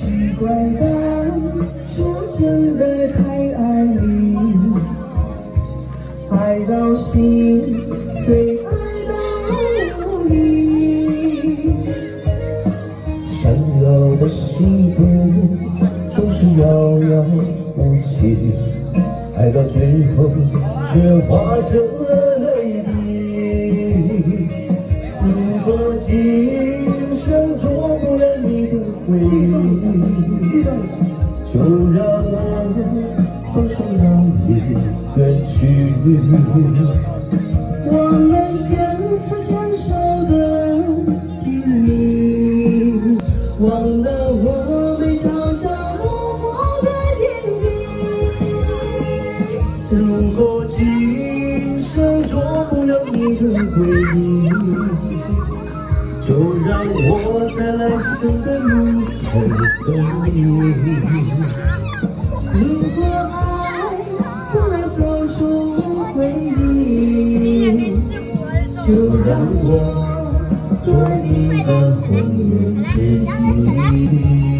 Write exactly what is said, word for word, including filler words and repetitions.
奇怪的，说真的太爱你，爱到心碎，爱到无力。想要的幸福总是遥遥无期，爱到最后却化成了泪滴。如果今生做不了你的回忆，就让我放手让你远去。忘了相思相守的甜蜜，忘了我们朝朝暮暮的点滴。如果今生做不了你的回忆，就让我在来生的路口等你。如果爱不能走出回忆，就让我做你的红颜知己。